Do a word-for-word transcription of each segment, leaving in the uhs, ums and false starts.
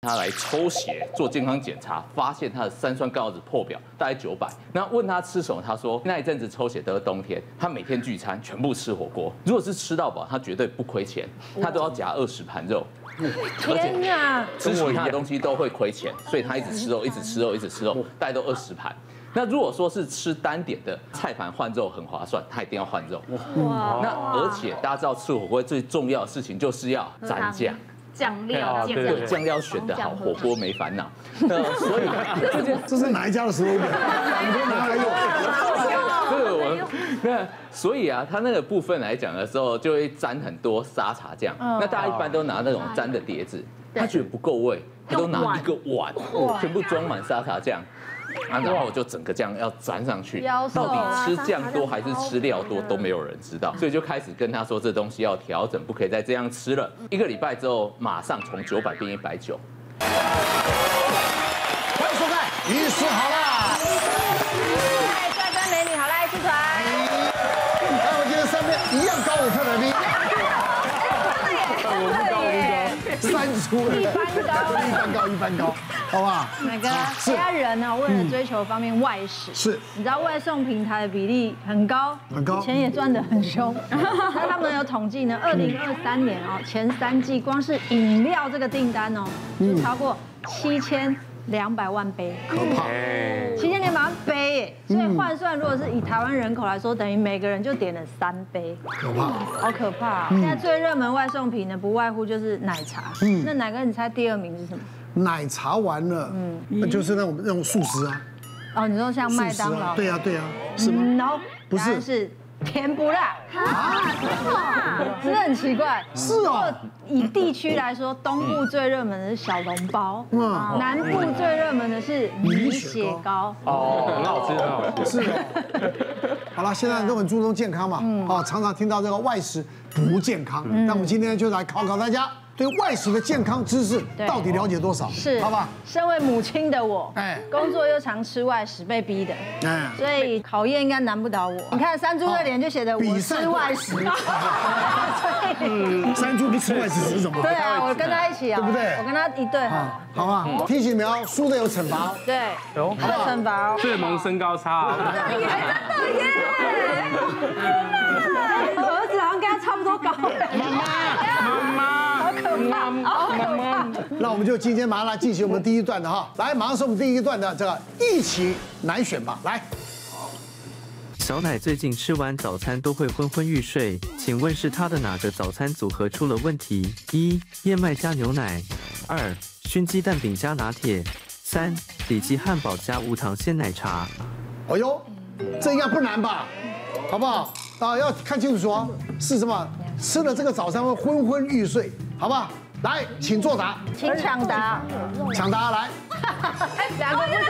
他来抽血做健康检查，发现他的三酸甘油酯破表，大概九百。那问他吃什么，他说那一阵子抽血得冬天，他每天聚餐全部吃火锅，如果是吃到饱，他绝对不亏钱，他都要夹二十盘肉。 天哪！ 吃其他的东西都会亏钱，所以他一直吃肉，一直吃肉，一直吃肉，大概都二十盘。那如果说是吃单点的菜盘换肉很划算，他一定要换肉。哇！那而且大家知道吃火锅最重要的事情就是要蘸酱。 酱料， 对，酱料选得好，火锅没烦恼。那所以这是哪一家的 slogan？ 你都拿来用。 这个我那所以啊，它那个部分来讲的时候，就会沾很多沙茶酱。那大家一般都拿那种沾的碟子，他觉得不够味，他都拿一个碗，全部装满沙茶酱。啊，然后我就整个这样要沾上去，到底吃酱多还是吃料多都没有人知道，所以就开始跟他说这东西要调整，不可以再这样吃了。一个礼拜之后，马上从九百变一百九。 欢迎收看《医师好啦》。 嗨，帅哥美女好啦，剧团。 来，我今天身边一样高的特来宾。三出一般高， 一般高，一般高，好不好？ 那个现在人呢，为了追求方面外食， 是， 你知道外送平台的比例很高， 很高， 钱也赚得很凶。那他们有统计呢，二零二三年哦，前三季光是饮料这个订单哦，就超过七千两百万杯， 可怕， 七千两百万杯耶！所以换算，如果是以台湾人口来说，等于每个人就点了三杯， 可怕， 好可怕。现在最热门外送品呢，不外乎就是奶茶。嗯，那哪个你猜第二名是什么？ 奶茶完了，嗯，那就是那种那种素食啊。 哦，你说像麦当劳？ 对呀对呀，是吗 ？No， 不是， 是甜不辣啊，是不是很奇怪？ 是哦。 以地区来说，东部最热门的是小笼包，嗯，南部最热门的是米血糕。 哦，很好吃，很好吃。 是哦。好了，现在都很注重健康嘛，啊，常常听到这个外食不健康，那我们今天就来考考大家。对外食的健康知识到底了解多少？ 是， 好吧。 身为母亲的我， 哎， 工作又常吃外食，被逼的，哎，所以考验应该难不倒我。你看山猪的脸就写的我吃外食， 山猪不吃外食是什么？ 对啊，我跟他一起啊， 对不对？ 我跟他一对好， 好吧。提醒你们哦，输的有惩罚。 对，有惩罚哦。 最萌身高差， 真的耶！我儿子好像跟他差不多高。 妈妈， 妈妈。 好可怕！ 那我们就今天马上来进行我们第一段的哈，来，马上是我们第一段的这个一起难选吧，来。 小乃最近吃完早餐都会昏昏欲睡，请问是他的哪个早餐组合出了问题？一、燕麦加牛奶；二、熏鸡蛋饼加拿铁；三、里脊汉堡加无糖鲜奶茶。 哎呦，这应该不难吧？好不好？啊，要看清楚说是什么，吃了这个早餐会昏昏欲睡，好不好？来，请作答， 请抢答， 抢答来。 两个不知道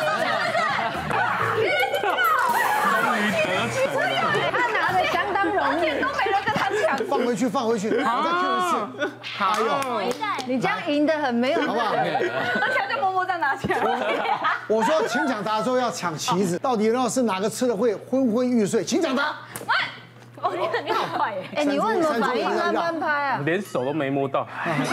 他拿的相当容易，都没人跟他抢。 放回去，放回去，我再 Q 一次。 哎呦，你这样赢得很没有， 好不好？ 而且就默默在拿起来。 我说请抢答的时候要抢旗子，到底要是哪个吃了会昏昏欲睡？请抢答。 哦，你你好快耶！ 哎，你为什么反应慢慢拍啊？ 连手都没摸到。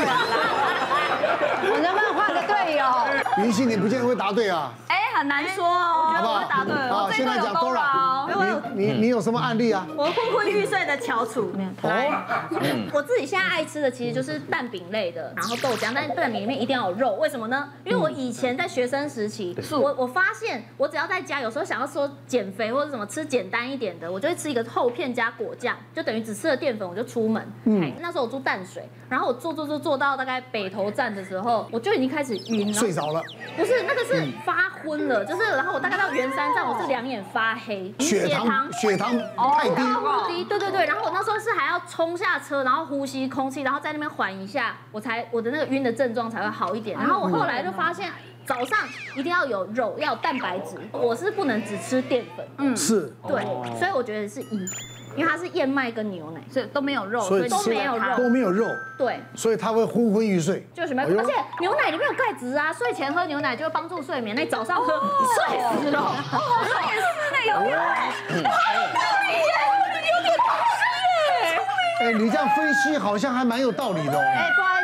我能不能换个队友？ 云溪，你不见得会答对啊。 哎，很难说哦，我觉得我会答对。 好，现在讲 Dora， 你你你有什么案例啊？ 我昏昏欲睡的翘楚。 哦， 我自己现在爱吃的其实就是蛋饼类的，然后豆浆，但是蛋饼里面一定要有肉，为什么呢？因为我以前在学生时期，我我发现我只要在家，有时候想要说减肥或者什么吃简单一点的，我就会吃一个厚片加果酱，就等于只吃了淀粉我就出门。嗯，那时候我住淡水，然后我坐坐坐坐到大概北投站的时候，我就已经开始晕了， 睡着了。 不是，那个是发昏了，就是然后我大概到圆山站，我是两眼发黑， 血糖血糖太低， 低，对对对。然后我那时候是还要冲下车，然后呼吸空气，然后在那边缓一下，我才我的那个晕的症状才会好一点。然后我后来就发现。早上一定要有肉，要有蛋白质。我是不能只吃淀粉， 嗯，是， 对，所以我觉得是一，因为它是燕麦跟牛奶，所以都没有肉，所以都没有肉， 都没有肉， 对， 所以它会昏昏欲睡， 就什么，而且牛奶里面有钙质啊，睡前喝牛奶就会帮助睡眠，那早上喝睡死了，我也是那有有哎，有点东西哎。 哎，你这样分析好像还蛮有道理的哦。 哎，不好意思，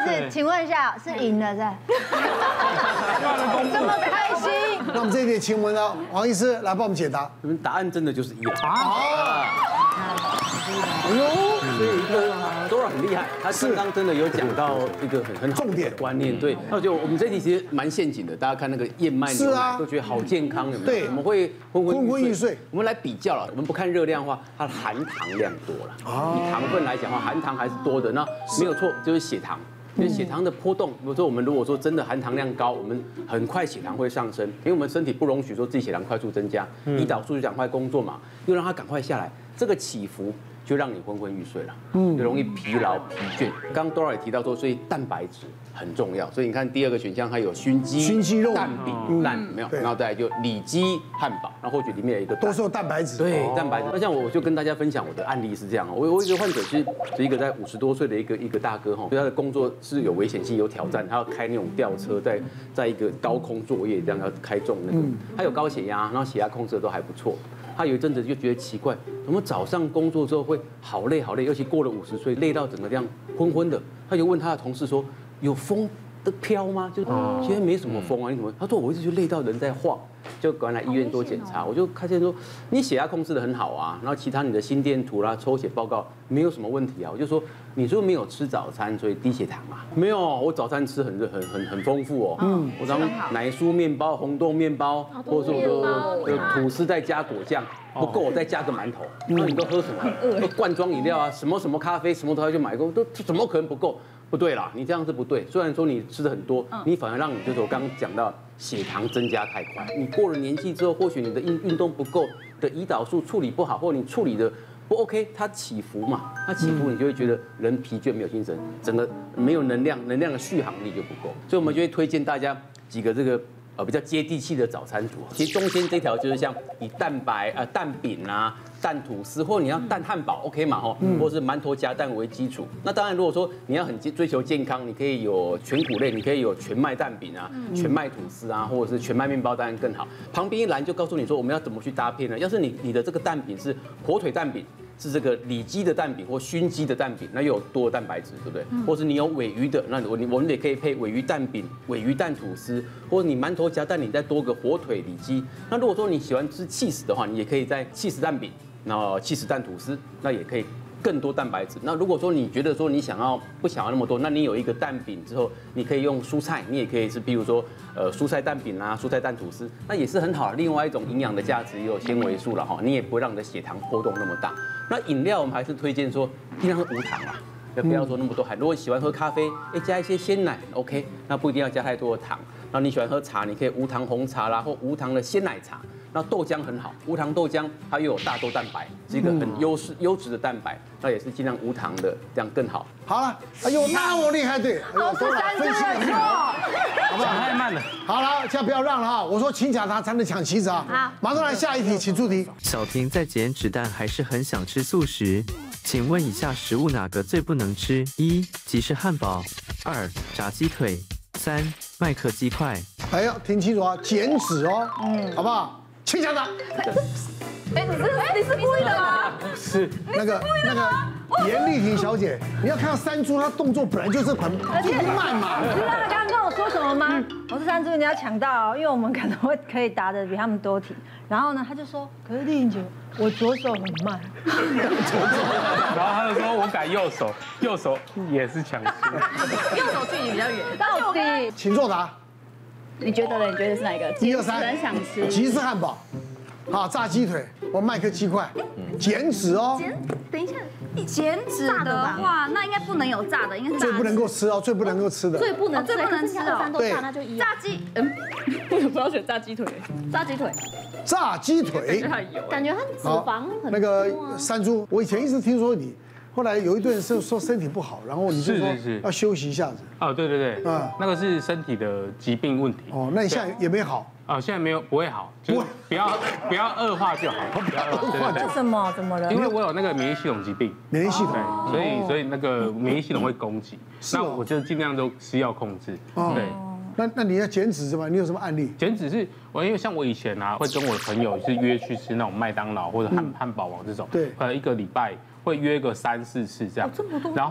是，请问一下，是赢了在？这么开心？ 那我们这一题，请我们的黄医师来帮我们解答。 你们答案真的就是一啊！ 啊！ 哎呦，所以一个Dora很厉害，他刚刚真的有讲到一个很很好重点的观念。对，那我觉得我们这题其实蛮陷阱的，大家看那个燕麦牛奶都觉得好健康，有没有？ 对， 我们会昏昏昏昏欲睡。 我们来比较了，我们不看热量的话，它的含糖量多了。以糖分来讲的话，含糖还是多的。那没有错，就是血糖。因为血糖的波动，比如说我们如果说真的含糖量高，我们很快血糖会上升，因为我们身体不容许说自己血糖快速增加，胰岛素就赶快工作嘛，又让它赶快下来，这个起伏就让你昏昏欲睡了，嗯，就容易疲劳疲倦。刚刚 Dora 也提到说，所以蛋白质很重要，所以你看第二个选项它有熏鸡、 熏鸡肉、 蛋饼、蛋没有，然后再来就里脊汉堡，然后或许里面有一个都是有蛋白质， 对，蛋白质。那像我就跟大家分享我的案例是这样，我我一个患者是是一个在五十多岁的一个一个大哥哈，对他的工作是有危险性、有挑战，他要开那种吊车，在在一个高空作业，这样要开重那个，他有高血压，然后血压控制的都还不错。他有一阵子就觉得奇怪，怎么早上工作之后会好累好累，尤其过了五十岁，累到整个这样昏昏的。他就问他的同事说：“有风的飘吗？就是今天没什么风啊，你怎么？”他说：“我一直就累到人在晃。”就赶来医院做检查，我就发现说你血压控制的很好啊，然后其他你的心电图啦、抽血报告没有什么问题啊。我就说你是不是没有吃早餐，所以低血糖啊？没有，我早餐吃很很很很丰富哦。嗯，我早上奶酥面包、红豆面包，或者是我的吐司再加果酱，不够我再加个馒头。那你都喝什么？都罐装饮料啊，什么什么咖啡，什么都要去买过，都怎么可能不够？不对啦，你这样是不对。虽然说你吃的很多，你反而让你就是我刚刚讲到血糖增加太快。你过了年纪之后，或许你的运运动不够，的胰岛素处理不好，或者你处理的不 OK， 它起伏嘛，它起伏你就会觉得人疲倦、没有精神，整个没有能量，能量的续航力就不够。所以我们就会推荐大家几个这个。呃，比较接地气的早餐组合，其实中间这条就是像以蛋白呃蛋饼啊、蛋吐司，或者你要蛋汉堡 OK 嘛吼，或是馒头夹蛋为基础。那当然，如果说你要很追求健康，你可以有全谷类，你可以有全麦蛋饼啊、全麦吐司啊，或者是全麦面包，当然更好。旁边一栏就告诉你说我们要怎么去搭配呢？要是你你的这个蛋饼是火腿蛋饼。是这个里脊的蛋饼或熏鸡的蛋饼，那又有多蛋白质，对不对？或者你有鲔鱼的，那我我们也可以配鲔鱼蛋饼、鲔鱼蛋吐司，或者你馒头夹蛋，你再多个火腿里脊。那如果说你喜欢吃起司的话，你也可以在起司蛋饼，然后起司蛋吐司，那也可以更多蛋白质。那如果说你觉得说你想要不想要那么多，那你有一个蛋饼之后，你可以用蔬菜，你也可以是比如说呃蔬菜蛋饼啊、蔬菜蛋吐司，那也是很好的。另外一种营养的价值也有纤维素了哈，你也不会让你的血糖波动那么大。那饮料我们还是推荐说尽量喝无糖啦，不要说那么多含。如果喜欢喝咖啡，哎加一些鲜奶 OK， 那不一定要加太多的糖。然后你喜欢喝茶，你可以无糖红茶啦，或无糖的鲜奶茶。那豆浆很好，无糖豆浆它又有大豆蛋白，是一个很优势优质的蛋白，那也是尽量无糖的，这样更好。 好了，哎呦，那么厉害，对， 都是三只的错， 好不好？ 太慢了。 好了，现在不要让了哈，我说请抢答才能抢旗子啊。好，马上来下一题，请出题。 小婷在减脂但还是很想吃素食，请问以下食物哪个最不能吃？一、吉士汉堡；二、炸鸡腿；三、麦克鸡块。 哎呀，听清楚啊，减脂哦，嗯，好不好？请抢答。 哎，你是你是故意的吗？ 是那个那个严丽婷小姐，你要看到山猪，她动作本来就是很就不慢嘛。 你知道他刚刚跟我说什么吗？我说山猪你要抢到哦，因为我们可能会可以答的比他们多题。然后呢，他就说，可是丽婷姐，我左手很慢。 然后他就说我改右手，右手也是强势。 右手距离比较远。 到底， 请作答。 你觉得呢？你觉得是哪一个？ 一二三， 很想吃吉士汉堡，好，炸鸡腿或麦克鸡块，减脂哦。 减，等一下，减脂的话，那应该不能有炸的，应该是最不能够吃哦，最不能够吃的。 最不能最不能吃的， 对， 那就一炸鸡，嗯，为什么要选炸鸡腿？炸鸡腿， 炸鸡腿， 感觉它脂肪很那个山猪，我以前一直听说你。后来有一段是说身体不好，然后你就说要休息一下子。 哦，对对对，嗯，那个是身体的疾病问题。 哦，那你现在也没好？ 哦，现在没有，不会好，就是不要不要恶化就好，不要恶化。 为什么？怎么了？ 因为我有那个免疫系统疾病， 免疫系统， 对，所以所以那个免疫系统会攻击，那我就尽量都吃药控制。对， 那那你要减脂是吧？你有什么案例？ 减脂是我因为像我以前啊，会跟我的朋友是约去吃那种麦当劳或者汉汉堡王这种， 对， 呃，一个礼拜。会约个三四次这样，然后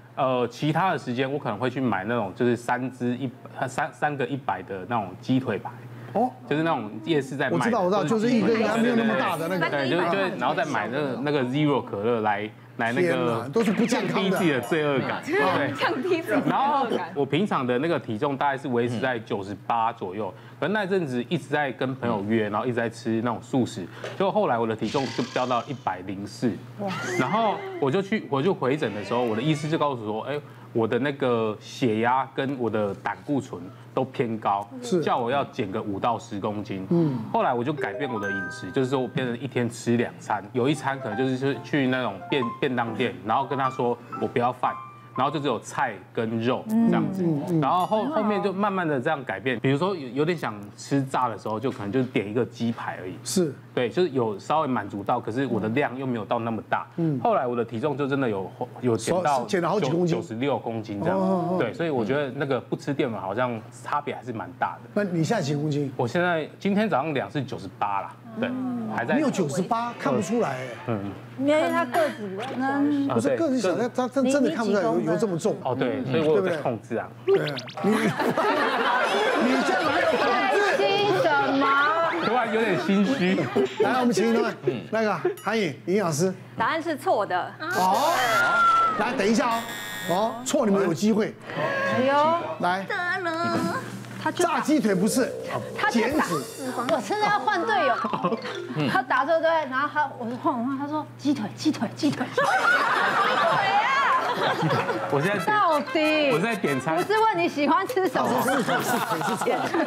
呃，其他的时间我可能会去买那种就是三只一三三个一百的那种鸡腿排。哦，就是那种夜市在卖， 我知道我知道，就是一根还没有那么大的那个， 对，就就然后再买那个那个 Zero 可乐来来那个都是不健康的， 降低自己的罪恶感， 对，降低自己。 然后我平常的那个体重大概是维持在九十八左右，可是那阵子一直在跟朋友约，然后一直在吃那种素食，就后来我的体重就飙到一百零四，然后我就去我就回诊的时候，我的医师就告诉我，哎。我的那个血压跟我的胆固醇都偏高，是叫我要减个五到十公斤。嗯，后来我就改变我的饮食，就是说我变成一天吃两餐，有一餐可能就是去那种便便当店，然后跟他说我不要饭。然后就只有菜跟肉这样子，然后后后面就慢慢的这样改变，比如说有有点想吃炸的时候，就可能就点一个鸡排而已， 是对，就是有稍微满足到，可是我的量又没有到那么大。嗯，后来我的体重就真的有有减到减了好几公斤， 九十六公斤这样，对，所以我觉得那个不吃淀粉好像差别还是蛮大的。 那你现在几公斤？ 我现在今天早上量是九十八啦，对，还在。 你有九十八，看不出来哎。嗯， 因为他个子呢， 不是个子小，他他真真的看不出来有有这么重。 哦，对，所以我有在控制啊。 对，你你现在哪有控制？ 心什么？ 突然有点心虚。 来，我们请一位，那个韩颖营养师。 答案是错的。 哦，来，等一下哦。哦，错你们有机会。 哎呦， 来。 得了。 炸鸡腿不是，减脂。 我真的要换队友。他打错对，然后他我说换我换，他说鸡腿鸡腿鸡腿。鸡腿啊！ 我现在到底我在点餐， 不是问你喜欢吃什么， 是腿是腿是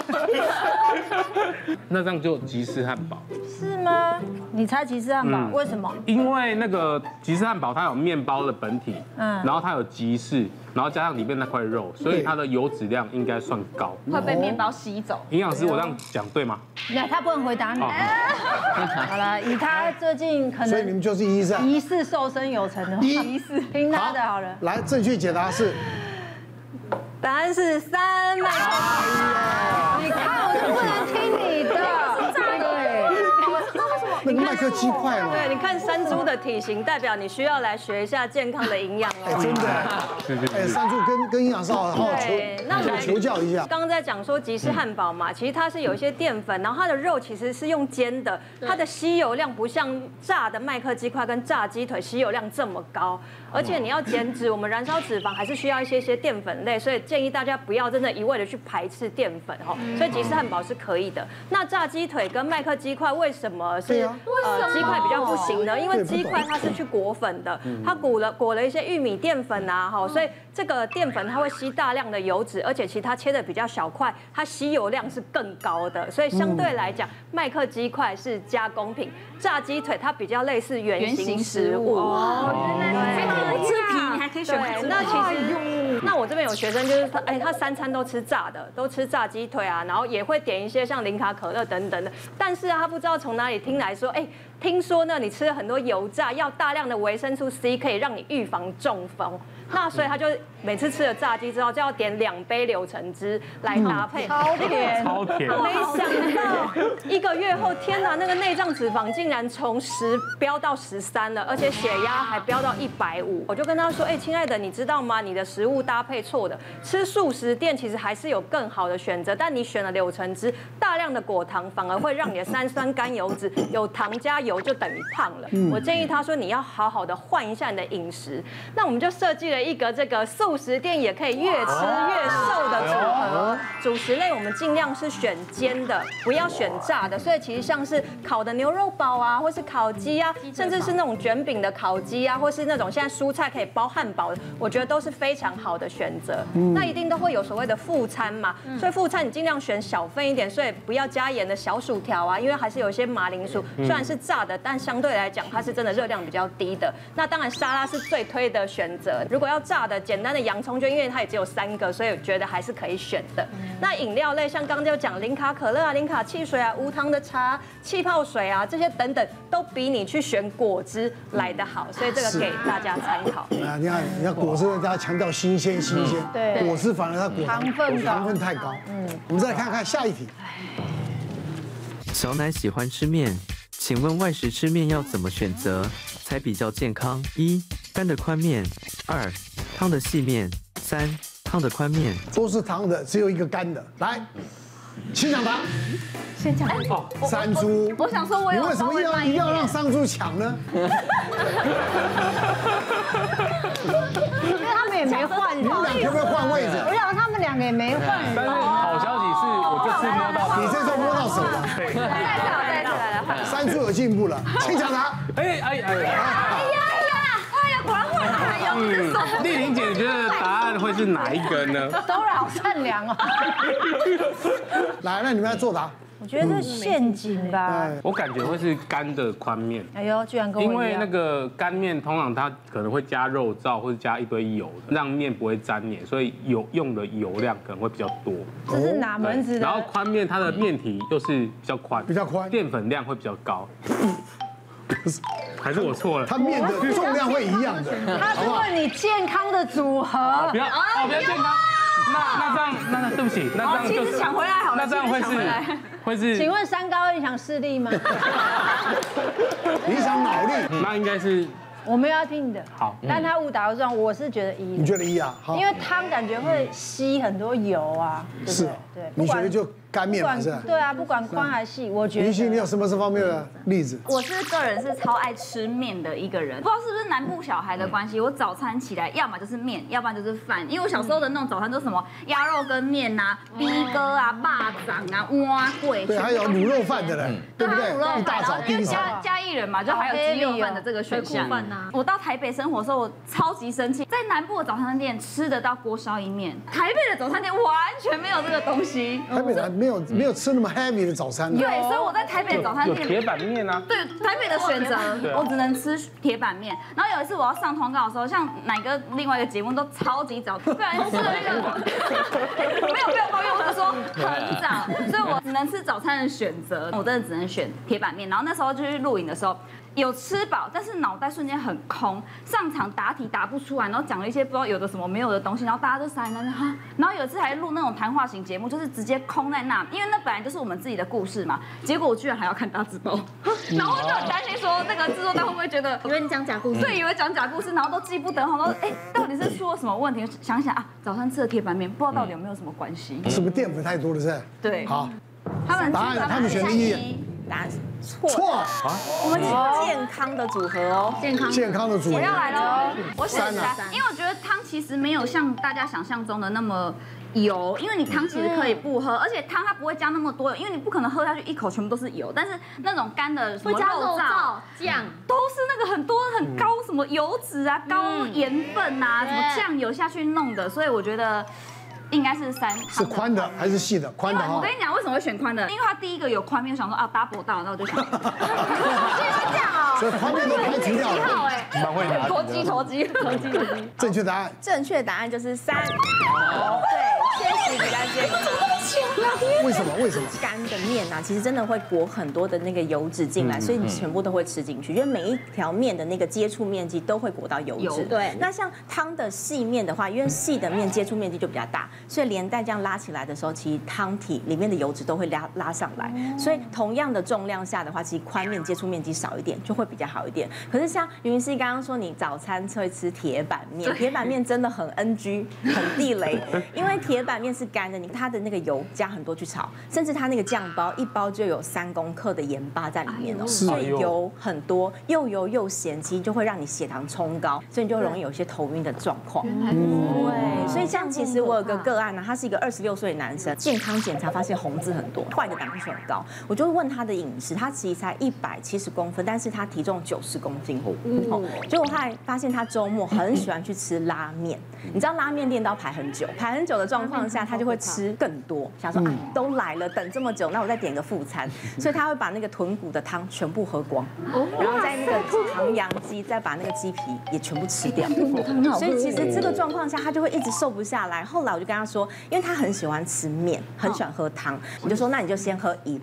腿。 那这样就吉士汉堡是吗？你猜吉士汉堡为什么？ 因为那个吉士汉堡它有面包的本体，嗯，然后它有吉士，然后加上里面那块肉，所以它的油脂量应该算高， 会被面包吸走。 营养师，我这样讲对吗？ 那他不能回答你。好了，以他最近可能， 所以你们就是疑似疑似瘦身有成的，疑似听他的好了。 来，正确解答是， 答案是三麦克。 你看，我就不能听你的。 那个麦克鸡块嘛。 对，你看山猪的体型，代表你需要来学一下健康的营养哦。 真的，哎，山猪跟跟营养师好好求求教一下。 刚刚在讲说吉士汉堡嘛，其实它是有一些淀粉，然后它的肉其实是用煎的，它的吸油量不像炸的麦克鸡块跟炸鸡腿吸油量这么高。而且你要减脂，我们燃烧脂肪还是需要一些些淀粉类，所以建议大家不要真的一味的去排斥淀粉哈。所以吉士汉堡是可以的。那炸鸡腿跟麦克鸡块为什么是呃鸡块比较不行呢？因为鸡块它是去裹粉的，它裹了裹了一些玉米淀粉啊，哈，所以这个淀粉它会吸大量的油脂，而且其他切的比较小块，它吸油量是更高的，所以相对来讲，麦克鸡块是加工品，炸鸡腿它比较类似原型食物。 哦，原来吃皮你还可以选择。 那其实，那我这边有学生就是他，哎，他三餐都吃炸的，都吃炸鸡腿啊，然后也会点一些像零卡可乐等等的，但是啊，他不知道从哪里听来说，哎，听说呢，你吃了很多油炸，要大量的维生素 C 可以让你预防中风。那所以他就每次吃了炸鸡之后，就要点两杯柳橙汁来搭配， 超甜， 超甜。 没想到一个月后，天哪，那个内脏脂肪竟然从十飙到十三了，而且血压还飙到一百五。我就跟他说，哎，亲爱的，你知道吗？你的食物搭配错的，吃素食店其实还是有更好的选择，但你选了柳橙汁，大量的果糖反而会让你的三酸甘油脂有糖加油就等于胖了。我建议他说，你要好好的换一下你的饮食。那我们就设计了一个这个素食店也可以越吃越瘦的组合。主食类我们尽量是选煎的，不要选炸的。所以其实像是烤的牛肉堡啊，或是烤鸡啊，甚至是那种卷饼的烤鸡啊，或是那种现在蔬菜可以包汉堡的，我觉得都是非常好的选择。那一定都会有所谓的副餐嘛，所以副餐你尽量选小份一点，所以不要加盐的小薯条啊，因为还是有一些马铃薯，虽然是炸的，但相对来讲它是真的热量比较低的。那当然沙拉是最推的选择，如果要炸的简单的洋葱卷，因为它也只有三个，所以我觉得还是可以选的。那饮料类像刚刚就讲零卡可乐啊、零卡汽水啊、无糖的茶、气泡水啊这些等等，都比你去选果汁来得好，所以这个给大家参考。 啊，你看，你看果汁大家强调新鲜新鲜， 对， 果汁反而它果糖分糖分太高。嗯，我们再来看看下一题。 小奶喜欢吃面，请问外食吃面要怎么选择才比较健康？一、干的宽面；二、 汤的细面，三汤的宽面。 都是汤的，只有一个干的。来，请抢答。 先讲哦， 山猪。 我想说，我有你为什么要一定要让山猪抢呢？ 因为他们也没换人。 你们俩可不可以换位置？ 我想他们两个也没换人。 但是好消息是我这次摸到， 你这次摸到手了。 对， 再来，再来，再来。 山猪有进步了，请抢答。 哎哎哎。 哎呀呀，哎呀，果然换了， 嗯，丽玲姐，你觉得答案会是哪一个呢？ 都好善良哦。 来，那你们来作答。 我觉得这是陷阱吧。 我感觉会是干的宽面。 哎呦，居然跟我一样。 因为那个干面通常它可能会加肉燥或者加一堆油，让面不会粘黏，所以油用的油量可能会比较多。 这是哪门子的？ 然后宽面它的面体又是比较宽， 比较宽， 淀粉量会比较高。还是我错了？ 它面的重量会一样的。 他是问你健康的组合。 不要哦，不要健康。那那这样，那那对不起，那这样就抢回来好了。 那这样会是会是？ 请问三高影响视力吗？ 影响脑力？ 那应该是。 我们要听你的。 好， 但他误打误撞，我是觉得一。 你觉得一啊？好。 因为汤感觉会吸很多油啊。 是。对。你觉得就干面嘛？是。 对啊，不管宽还细，我觉得。 云溪，你有什么这方面的例子？ 我是个人是超爱吃面的一个人，不知道是不是南部小孩的关系，我早餐起来要么就是面，要不然就是饭。因为我小时候的那种早餐都是什么鸭肉跟面呐、逼哥啊、霸掌啊、蛙粿。 对，还有卤肉饭的嘞，对不对？一大早第一嘉嘉义人嘛，就还有鸡肉饭的这个选项。我到台北生活的时候，我超级生气，在南部的早餐店吃得到锅烧意面，台北的早餐店完全没有这个东西。 台北人没有没有吃那么 heavy 的早餐。 对，所以我在台北早餐店有铁板面啊。 对，台北的选择我只能吃铁板面。然后有一次我要上通告的时候，像哪个另外一个节目都超级早，不然吃了那个没有没有抱怨，我是说很早，所以我只能吃早餐的选择，我真的只能选铁板面。然后那时候就去录影的时候。有吃饱，但是脑袋瞬间很空，上场答题答不出来，然后讲了一些不知道有的什么没有的东西，然后大家都傻在那哈。然后有一次还录那种谈话型节目，就是直接空在那，因为那本来就是我们自己的故事嘛。结果我居然还要看大字报，然后我就很担心说那个制作单会不会觉得以为你讲假故事， 对，以为讲假故事，然后都记不得，然后说哎，到底是出了什么问题？想想啊，早餐吃的铁板面，不知道到底有没有什么关系？ 是不是淀粉太多了？是。 对。 好， 他们答案他们选的一。 答案错错啊！ 我们是健康的组合哦， 健康健康的组合。 我要来喽！我选三啊， 因为我觉得汤其实没有像大家想象中的那么油，因为你汤其实可以不喝，而且汤它不会加那么多油，因为你不可能喝下去一口全部都是油。但是那种干的什么肉燥酱， 都是那个很多很高什么油脂啊、高盐分啊、什么酱油下去弄的，所以我觉得。应该是三， 是宽的还是细的？宽的哈。 我跟你讲，为什么会选宽的？因为它第一个有宽面，我想说啊 double 到，那我就选。这样哦。 所以宽面都排除掉了。 蛮会拿。 投机投机投机投机。 正确答案。 正确答案就是三。对，确实比较健康。 为什么？为什么？ 干的面啊，其实真的会裹很多的那个油脂进来，所以你全部都会吃进去，因为每一条面的那个接触面积都会裹到油脂。 对。 那像汤的细面的话，因为细的面接触面积就比较大，所以连带这样拉起来的时候，其实汤体里面的油脂都会拉拉上来。所以同样的重量下的话，其实宽面接触面积少一点就会比较好一点。可是像云溪刚刚说，你早餐会吃铁板面，铁板面真的很 N G， 很地雷，因为铁板面是干的，你它的那个油加很多去炒，甚至它那个酱包一包就有三公克的盐巴在里面哦，所以油很多，又油又咸，其实就会让你血糖冲高，所以你就容易有一些头晕的状况。对，所以像其实我有个个案呢，他是一个二十六岁的男生，健康检查发现红字很多，坏的胆固醇很高，我就问他的饮食，他其实才一百七十公分，但是他体重九十公斤，哦，结果后来发现他周末很喜欢去吃拉面，你知道拉面店都要排很久，排很久的状况下，他就会吃更多，想说啊都来了，等这么久，那我再点个副餐，所以他会把那个豚骨的汤全部喝光，然后在那个唐扬鸡再把那个鸡皮也全部吃掉，所以其实这个状况下他就会一直瘦不下来。后来我就跟他说，因为他很喜欢吃面，很喜欢喝汤，你就说那你就先喝一半。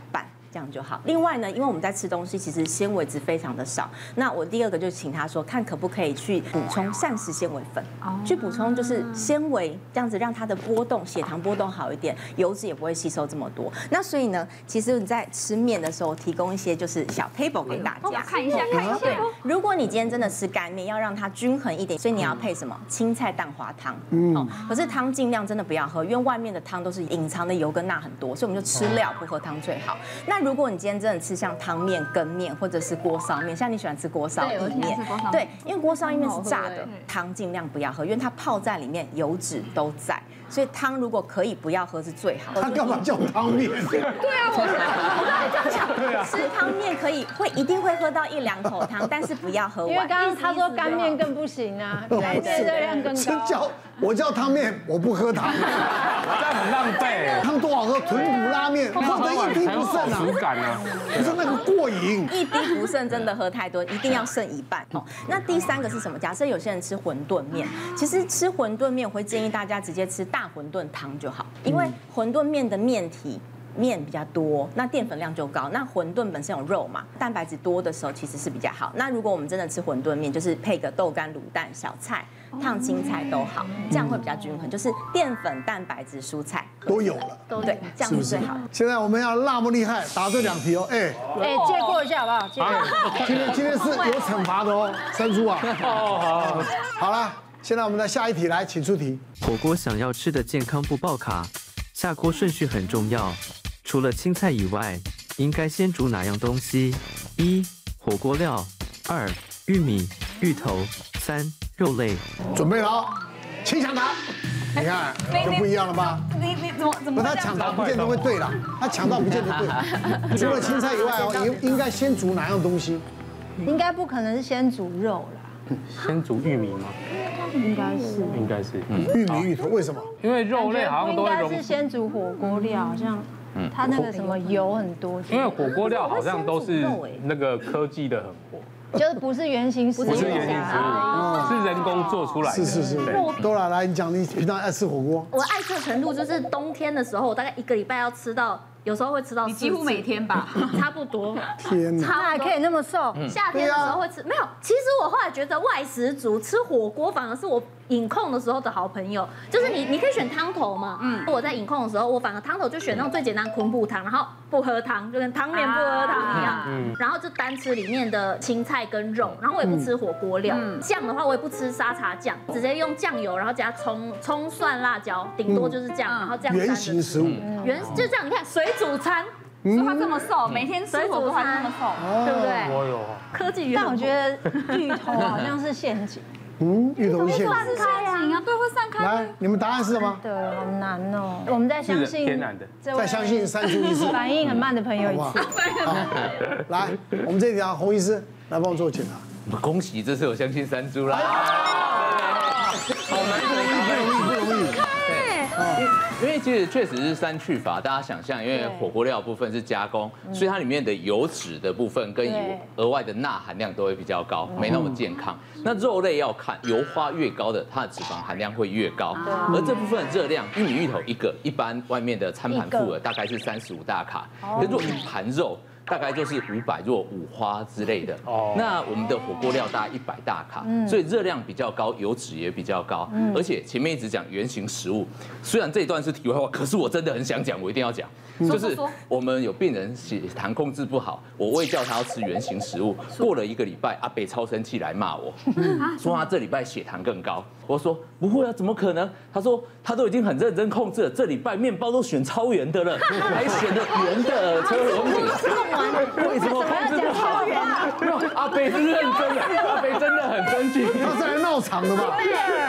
这样就好。另外呢，因为我们在吃东西，其实纤维质非常的少。那我第二个就请他说，看可不可以去补充膳食纤维粉，去补充就是纤维，这样子让它的波动、血糖波动好一点，油脂也不会吸收这么多。那所以呢，其实你在吃面的时候，提供一些就是小 table 给大家看一下，看一下。 对，如果你今天真的吃干面，要让它均衡一点，所以你要配什么？青菜蛋花汤。嗯，可是汤尽量真的不要喝，因为外面的汤都是隐藏的油跟钠很多，所以我们就吃料不喝汤最好。那如果你今天真的吃像汤面、羹面或者是锅烧面，像你喜欢吃锅烧意面，对，因为锅烧意面是炸的，汤尽量不要喝，因为它泡在里面，油脂都在。所以汤如果可以不要喝是最好的。 他干嘛叫汤面？ 对啊，我我刚才这样讲，吃汤面可以会一定会喝到一两口汤，但是不要喝完。 因为刚刚他说干面更不行啊，对，热量更高。 叫我叫汤面，我不喝汤， 这样很浪费。 汤多好喝，豚骨拉面喝得一滴不剩啊， 口感啊， 不是那个过瘾。 一滴不剩真的喝太多，一定要剩一半哦。那第三个是什么？假设有些人吃馄饨面，其实吃馄饨面我会建议大家直接吃大馄饨汤就好，因为馄饨面的面体面比较多，那淀粉量就高。那馄饨本身有肉嘛，蛋白质多的时候其实是比较好。那如果我们真的吃馄饨面，就是配个豆干、卤蛋、小菜、烫青菜都好，这样会比较均衡，就是淀粉、蛋白质、蔬菜都有了， 对，这样是最好的。 现在我们要那么厉害，答这两题哦，哎哎，借过一下好不好？借过。 今天今天是有惩罚的哦，山猪啊。哦，好，好了。现在我们的下一题来，请出题。 火锅想要吃的健康不爆卡，下锅顺序很重要。除了青菜以外，应该先煮哪样东西？一、火锅料；二、玉米、芋头；三、肉类。 准备好，请抢答。你看，就不一样了吧？ 你你怎么怎么？ 他抢答不见得会对了，他抢到不见得对。除了青菜以外哦，应应该先煮哪样东西？ 应该不可能是先煮肉啦。 先煮玉米吗？ 应该是， 应该是。 玉米、芋头为什么？ 因为肉类好像都会应该是先煮火锅料，好像它那个什么油很多。 因为火锅料好像都是那个科技的很活， 就是不是原型食物， 不是原型食物，是人工做出来的。 是是是。多啦，来你讲，你平常爱吃火锅？ 我爱吃的程度就是冬天的时候，我大概一个礼拜要吃到。有时候会吃到， 你几乎每天吧， 差不多。 天哪， 他还可以那么瘦。 夏天的时候会吃，没有。其实我后来觉得外食族吃火锅反而是我饮控的时候的好朋友，就是你你可以选汤头嘛。嗯。我在饮控的时候，我反而汤头就选那种最简单昆布汤，然后不喝汤，就跟汤面不喝汤一样。嗯。然后就单吃里面的青菜跟肉，然后我也不吃火锅料。酱的话我也不吃沙茶酱，直接用酱油，然后加葱、葱、蒜、辣椒，顶多就是这样，然后这样。 原型食物。 原就这样，你看水。煮餐， 所以他这么瘦，每天吃火锅还这么瘦， 对不对？ 我有科技。 但我觉得芋头好像是陷阱。 嗯，芋头是陷阱。 散开啊，对，会散开。 来，你们答案是什么？ 对，好难哦。我们再相信天然的， 再相信山猪医师。 反应很慢的朋友一次。 来，我们这条洪医师来帮我做检查。 恭喜，这次我相信山猪啦。 好难，不容易，不容易，不容易。 因为其实确实是三去法，大家想象，因为火锅料部分是加工，所以它里面的油脂的部分跟油额外的钠含量都会比较高，没那么健康。那肉类要看油花越高的，它的脂肪含量会越高，而这部分的热量，玉米、芋头一个，一般外面的餐盘附额大概是三十五大卡，可如果一盘肉。大概就是五百若五花之类的。哦，那我们的火锅料大概一百大卡，所以热量比较高，油脂也比较高。而且前面一直讲原型食物，虽然这一段是题外话，可是我真的很想讲，我一定要讲。就是我们有病人血糖控制不好，我未叫他要吃原型食物，过了一个礼拜，阿北超生气来骂我，说他这礼拜血糖更高。我说不会啊，怎么可能？他说他都已经很认真控制了，这礼拜面包都选超圆的了，还选了圆的车轮饼。为什么控制不好？阿北是认真的，阿北真的很生气， 他是来闹场的吧？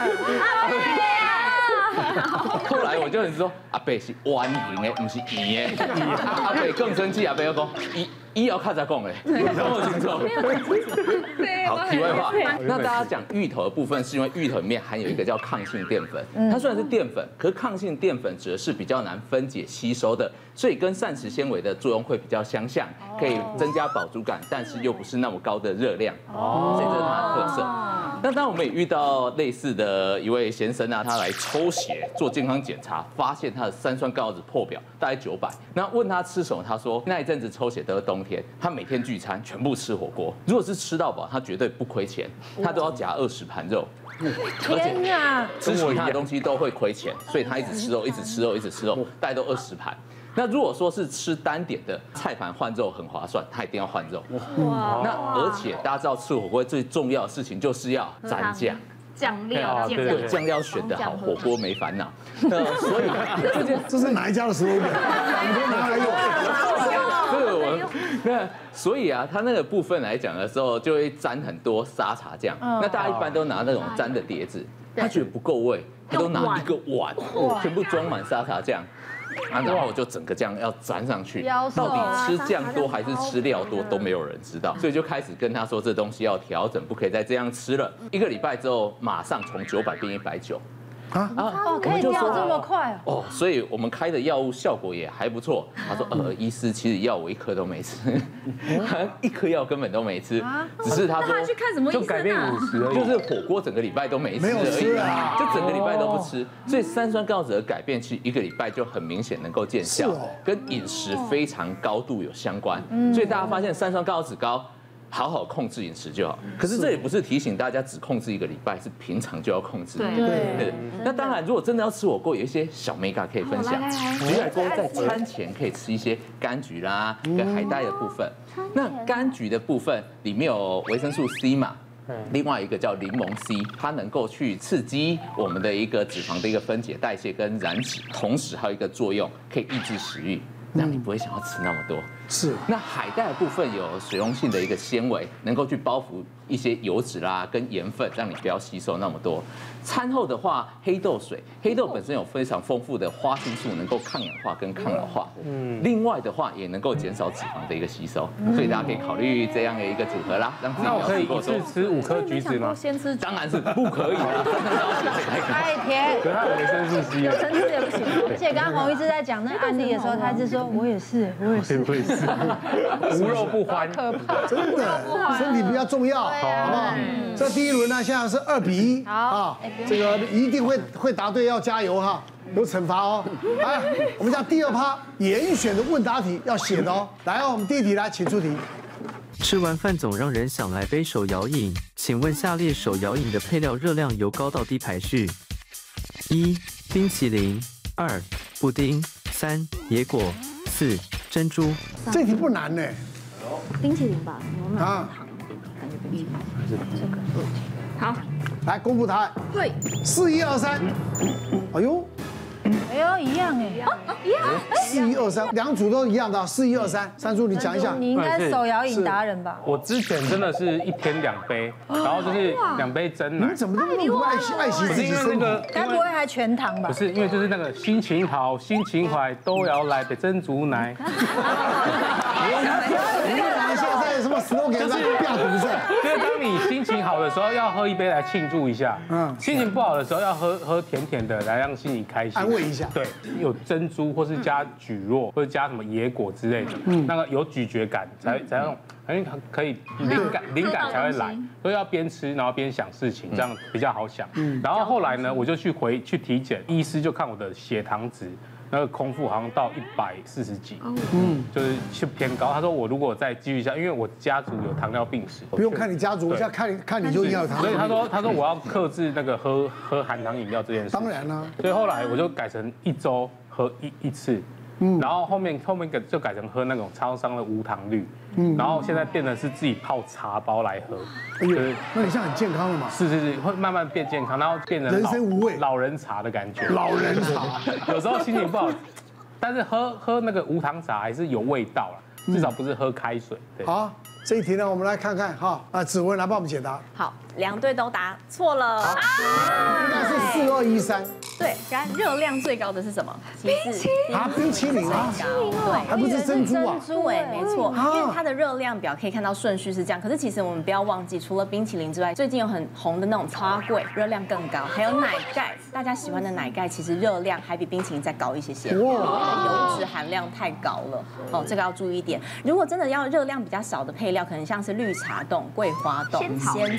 后来我就很说，阿伯是弯形的，不是圆的。阿伯更生气，阿伯要讲，伊伊要看再讲嘞，讲我清楚。好，题外话，那大家讲芋头的部分，是因为芋头里面含有一个叫抗性淀粉，它虽然是淀粉，可是抗性淀粉指的是比较难分解吸收的，所以跟膳食纤维的作用会比较相像，可以增加饱足感，但是又不是那么高的热量。哦，所以这是它的特色。 那当然我们也遇到类似的一位先生啊，他来抽血做健康检查，发现他的三酸甘油酯破表，大概九百。那问他吃什么，他说那一阵子抽血都是冬天，他每天聚餐全部吃火锅，如果是吃到饱，他绝对不亏钱，他都要夹二十盘肉。 天哪！ 吃其他的东西都会亏钱，所以他一直吃肉，一直吃肉，一直吃肉，大概都二十盘。那如果说是吃单点的菜盘换肉很划算，他一定要换肉。哇！那而且大家知道吃火锅最重要的事情就是要蘸酱。 酱料， 对，酱料选得好，火锅没烦恼。所以这件这是哪一家的 slogan？ 你都拿来用。 这个我那所以啊，它那个部分来讲的时候，就会沾很多沙茶酱。那大家一般都拿那种沾的碟子，他觉得不够味，他都拿一个碗，全部装满沙茶酱。啊，然后我就整个这样要沾上去，到底吃酱多还是吃料多都没有人知道，所以就开始跟他说这东西要调整，不可以再这样吃了。一个礼拜之后，马上从九百变一百九。啊哦，可以掉这么快哦！所以我们开的药物效果也还不错。他说，呃，医师其实药我一颗都没吃，一颗药根本都没吃，只是他说去看什么医生啊？ 就改变饮食而已， 就是火锅整个礼拜都没吃而已啊，就整个礼拜都不吃。所以三酸甘油酯的改变，其实一个礼拜就很明显能够见效，跟饮食非常高度有相关。所以大家发现三酸甘油酯高。好好控制饮食就好，可是这也不是提醒大家只控制一个礼拜，是平常就要控制。 对对。那当然，如果真的要吃火锅，有一些小美感可以分享。举例来说，在餐前可以吃一些柑橘啦，跟海带的部分。那柑橘的部分里面有维生素 C 嘛，另外一个叫柠檬 C， 它能够去刺激我们的一个脂肪的一个分解代谢跟燃脂，同时还有一个作用可以抑制食欲。让你不会想要吃那么多。 是。 那海带的部分有水溶性的一个纤维，能够去包覆一些油脂啦跟盐分，让你不要吸收那么多。餐后的话，黑豆水，黑豆本身有非常丰富的花青素，能够抗氧化跟抗老化。嗯。另外的话，也能够减少脂肪的一个吸收，所以大家可以考虑这样的一个组合啦，让自己那我可以一次吃五颗橘子吗？ 先吃， 当然是不可以的， 太甜。 可是它有维生素 C， 有层次也不行。 而且刚刚洪医师在讲那案例的时候，他一直说我也是，我也是， 我也是，无肉不欢， 可怕， 真的，身体比较重要，好不好？这第一轮呢，现在是二比一，啊，这个一定会会答对，要加油哈，有惩罚哦。来，我们讲第二趴严选的问答题要写的哦。来哦，我们第一题来，请出题。 吃完饭总让人想来杯手摇饮，请问下列手摇饮的配料热量由高到低排序？一、冰淇淋；二、布丁；三、野果；四、珍珠。 这题不难呢。 冰淇淋吧，牛奶糖，感觉冰淇淋还是这个。好， 来公布答案。 对， 四一二三。哎呦。 哎呦，一样哎， 一样， 四一二三，两组都一样的，四一二三。山猪，你讲一下。 你应该手摇饮达人吧？ 我之前真的是一天两杯，然后就是两杯真奶。 你怎么那么不爱惜爱惜自己身体？ 该不会还全糖吧？ 不是，因为就是那个心情好、心情坏都要来杯珍珠奶。 现在什么 slogan 就是不要赌赛， 就是当你心情好的时候，要喝一杯来庆祝一下；嗯，心情不好的时候，要喝喝甜甜的来让心情开心， 安慰一下。 对，有珍珠或是加蒟蒻或者加什么野果之类的，嗯，那个有咀嚼感才才让，因为可以灵感灵感才会来，所以要边吃然后边想事情，这样比较好想。然后后来呢，我就去回去体检，医师就看我的血糖值。那个空腹好像到一百四十几，嗯，就是是偏高。他说我如果再继续下，因为我家族有糖尿病史， 不用看你家族，现在看看你就应该有糖尿病。 所以他说他说我要克制那个喝喝含糖饮料这件事。 当然啦。 所以后来我就改成一周喝一一次，嗯，然后后面后面就改成喝那种超商的无糖绿，嗯，然后现在变成是自己泡茶包来喝。 哎呦，那你现在很健康了嘛？ 是是是，会慢慢变健康，然后变成人生无味老人茶的感觉。 老人茶， 有时候心情不好，但是喝喝那个无糖茶还是有味道啦，至少不是喝开水。对。 好，这一题呢，我们来看看哈，啊，子文来帮我们解答。 好，两队都答错了。 应该是四二一三。 对，然后热量最高的是什么？ 冰淇淋啊，冰淇淋啊， 对， 还不是珍珠啊？ 珍珠哎，没错，因为它的热量表可以看到顺序是这样。可是其实我们不要忘记，除了冰淇淋之外，最近有很红的那种超贵，热量更高，还有奶盖。大家喜欢的奶盖其实热量还比冰淇淋再高一些些，哇，油脂含量太高了哦，这个要注意一点。如果真的要热量比较少的配料，可能像是绿茶冻、桂花冻、仙草、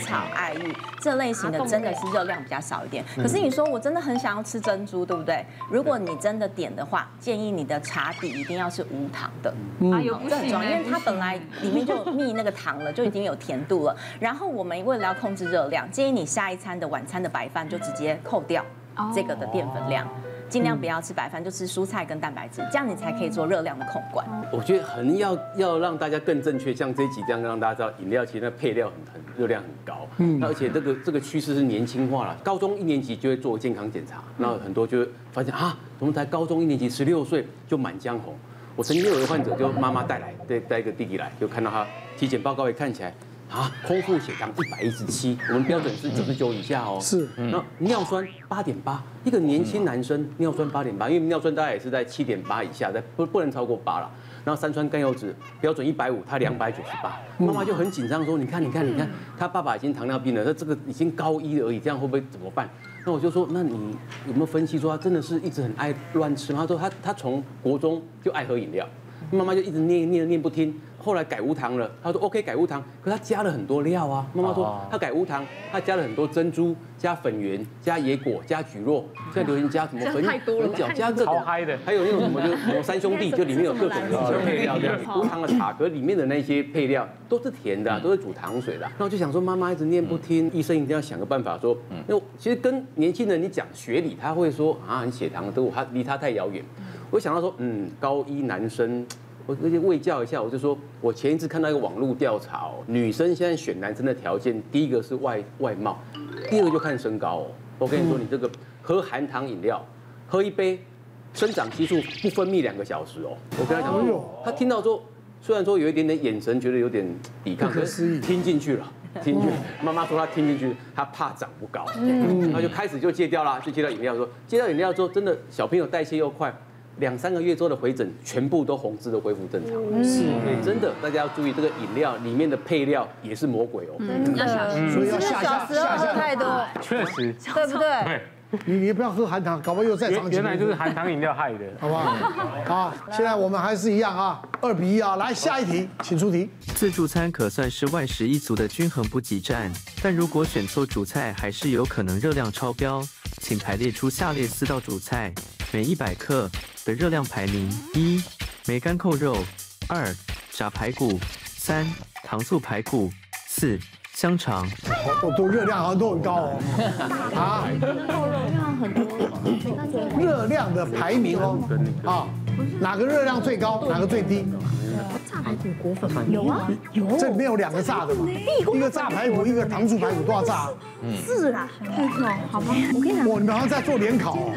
爱玉这类型的，真的是热量比较少一点。可是你说我真的很想要吃珍珠，对不对？如果你真的点的话，建议你的茶底一定要是无糖的，啊，有这很重要，因为它本来里面就密那个糖了，就已经有甜度了。然后我们为了要控制热量，建议你下一餐的晚餐的白饭就直接扣掉这个的淀粉量。尽量不要吃白饭，就吃蔬菜跟蛋白质，这样你才可以做热量的控管。 我觉得很要要让大家更正确，像这一集这样让大家知道，饮料其实那配料很很热量很高，嗯，而且这个这个趋势是年轻化了，高中一年级就会做健康检查，那很多就会发现啊，怎么才高中一年级十六岁就满江红？我曾经有一个患者，就妈妈带来带带一个弟弟来，就看到他体检报告一看起来。啊，空腹血糖一百一十七，我们标准是九十九以下哦。 是， 那尿酸八点八，一个年轻男生尿酸八点八，因为尿酸大概也是在七点八以下，在不不能超过八了。然后三酸甘油酯标准一百五，他两百九十八，妈妈就很紧张说：“你看，你看，你看，他爸爸已经糖尿病了，他这个已经高一而已，这样会不会怎么办？”那我就说：“那你有没有分析说他真的是一直很爱乱吃吗？”他说他他从国中就爱喝饮料，妈妈就一直念念念不听。后来改无糖了，他说 OK 改无糖，可是他加了很多料啊。妈妈说他改无糖，他加了很多珍珠、加粉圆、加野果、加蒟蒻，现在流行加什么粉粉饺、加这超嗨的， 还有那种什么就什么三兄弟，就里面有各种的配料这样。无糖的茶，可是里面的那些配料都是甜的，都是煮糖水的。那我就想说，妈妈一直念不听，医生一定要想个办法说，因为其实跟年轻人你讲学理，他会说啊，你血糖都他离他太遥远。我想到说，嗯，高一男生。我而且卫教一下，我就说，我前一次看到一个网络调查哦，女生现在选男生的条件，第一个是外外貌，第二个就看身高哦。我跟你说，你这个喝含糖饮料，喝一杯，生长激素不分泌两个小时哦。我跟他讲说，他听到说，虽然说有一点点眼神觉得有点抵抗，可是听进去了。听进去，妈妈说她听进去，她怕长不高，然后就开始就戒掉了，就戒掉饮料。说戒掉饮料之后，真的小朋友代谢又快。两三个月之后的回诊，全部都红字都恢复正常。是，真的，大家要注意这个饮料里面的配料也是魔鬼哦。 真的，所以要下下下下太多， 确实， 对不对？ 对。 你你不要喝含糖，搞不好又再长。 原来就是含糖饮料害的， 好不好？好，现在我们还是一样啊，二比一啊。来下一题，请出题。 自助餐可算是外食一族的均衡补给站，但如果选错主菜，还是有可能热量超标。请排列出下列四道主菜每一百克的热量排名：一、梅干扣肉；二、炸排骨；三、糖醋排骨；四、香肠。 哦，都热量好像都很高哦。啊， 扣肉量很多， 热量的排名哦。啊，哪个热量最高，哪个最低？ 炸排骨裹粉吗？有啊，有。 这里面有两个炸的嘛，一个炸排骨，一个糖醋排骨都要炸。 是啦，哦，好吧，我跟你讲， 哇，你们好像在做联考哦。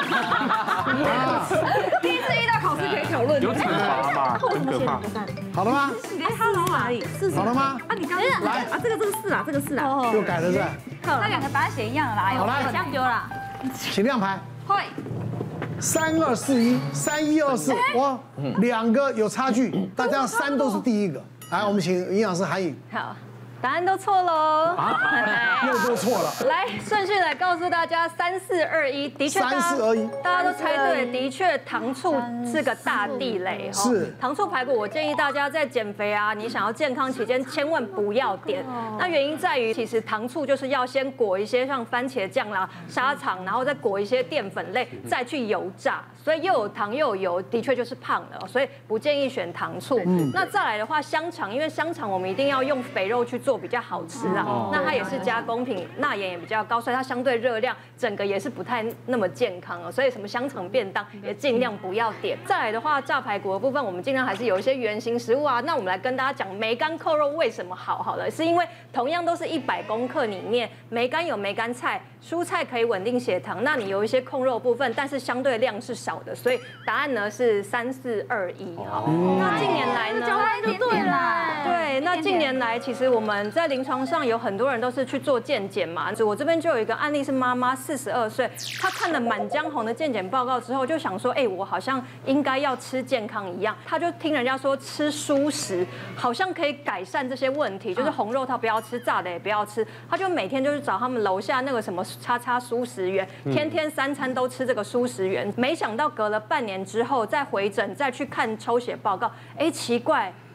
第一次遇到考试可以讨论， 有惩罚嘛？很可怕。 好了吗？ 哎，他从哪里？是好了吗？ 啊，你刚来啊，这个这个是啊，这个是啊， 又改了是吧？ 那两个答案写一样的啦， 好来， 这样丢啦。 请亮牌。 会。 三二四一，三一二四，哇，两个有差距，大家三都是第一个。来，我们请营养师韩颖。 好。答案都错喽， 又都错了。 来，顺序来告诉大家，三四二一，的确， 三四二一， 大家都猜对，的确，糖醋是个大地雷哈。 是糖醋排骨，我建议大家在减肥啊，你想要健康期间，千万不要点。那原因在于，其实糖醋就是要先裹一些像番茄酱啦、砂糖，然后再裹一些淀粉类，再去油炸，所以又有糖又有油，的确就是胖了，所以不建议选糖醋。那再来的话，香肠，因为香肠我们一定要用肥肉去做比较好吃啊，那它也是加工品，钠盐也比较高，所以它相对热量整个也是不太那么健康哦。所以什么香肠便当也尽量不要点。再来的话，炸排骨的部分，我们尽量还是有一些原型食物啊。那我们来跟大家讲梅干扣肉为什么好？好了，是因为同样都是一百公克里面，梅干有梅干菜，蔬菜可以稳定血糖，那你有一些控肉部分，但是相对量是少的，所以答案呢是三四二一。好，那近年来呢？ 就对啦。 对，那近年来其实我们在临床上有很多人都是去做健检嘛。我这边就有一个案例是妈妈四十二岁，她看了《满江红》的健检报告之后，就想说，哎，我好像应该要吃健康一样。她就听人家说吃蔬食好像可以改善这些问题，就是红肉她不要吃，炸的也不要吃。她就每天就是找他们楼下那个什么叉叉蔬食园，天天三餐都吃这个蔬食园。没想到隔了半年之后再回诊再去看抽血报告，哎，奇怪。